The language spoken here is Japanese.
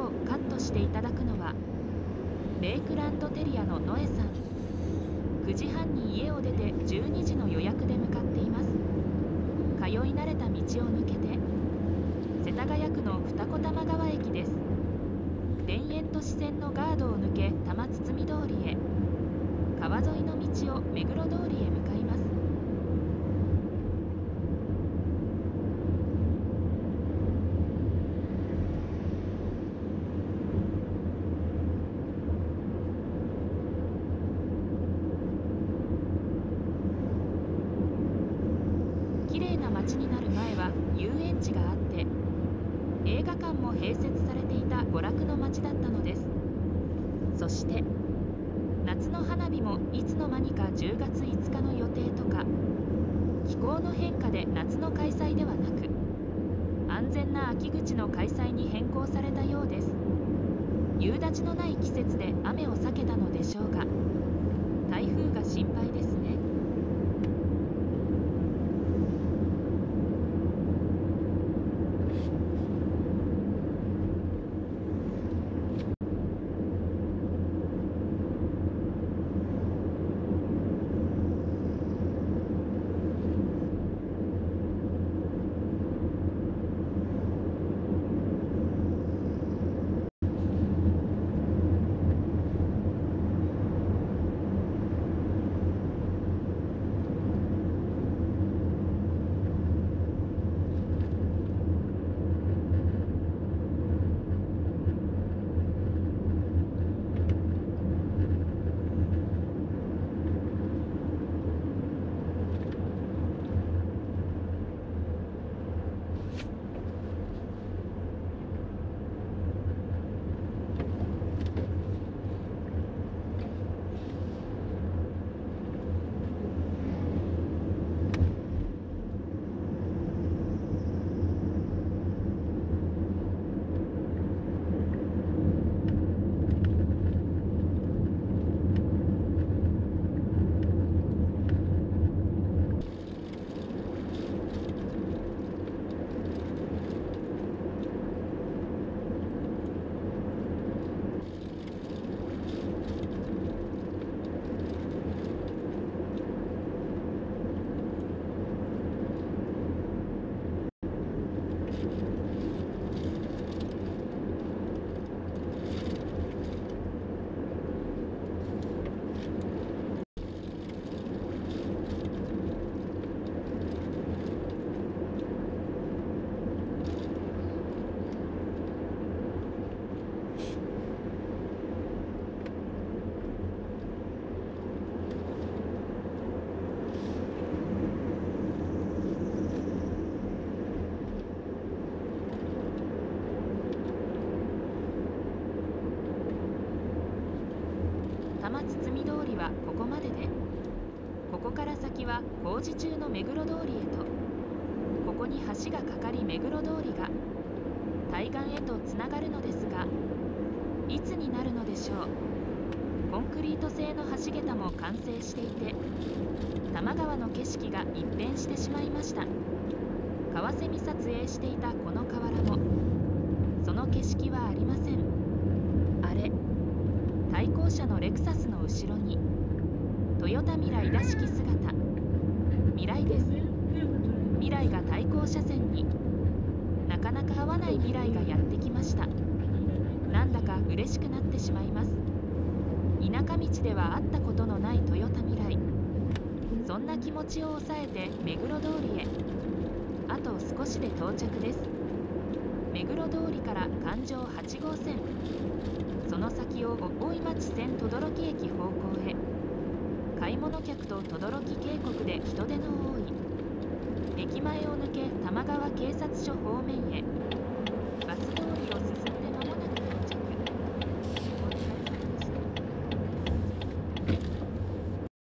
今日カットしていただくのはレイクランドテリアのノエさん。9時半に家を出て12時の予約で向かっています。通い慣れた道を抜けて世田谷区の二子玉川駅です。田園都市線のガードを抜け多摩堤通りへ、川沿いの道を目黒通りへ向かいます。綺麗な街になる前は遊園地があって映画館も併設されていた娯楽の街だったのです。そして夏の花火もいつの間にか10月5日の予定とか、気候の変化で夏の開催ではなく安全な秋口の開催に変更されたようです。夕立のない季節で雨を避けたのでしょうが、台風が心配ですね。多摩堤通りはここまでで、ここから先は工事中の目黒通りへと、ここに橋がかかり目黒通りが対岸へとつながるのですが、いつになるのでしょう。コンクリート製の橋桁も完成していて、多摩川の景色が一変してしまいました。カワセミ撮影していたこの河原もその景色はありません。あれ、対向車のレクサスの後ろにトヨタミライらしき姿、ミライです。ミライが対向車線に、なかなか合わないミライがやってきました。なんだか嬉しくなってしまいます。田舎道では会ったことのないトヨタミライ。そんな気持ちを抑えて目黒通りへ、あと少しで到着です。目黒通りから環状8号線、その先を大井町線等々力駅方向へ。買い物客と等々力渓谷で人出の多い駅前を抜け玉川警察署方面へ。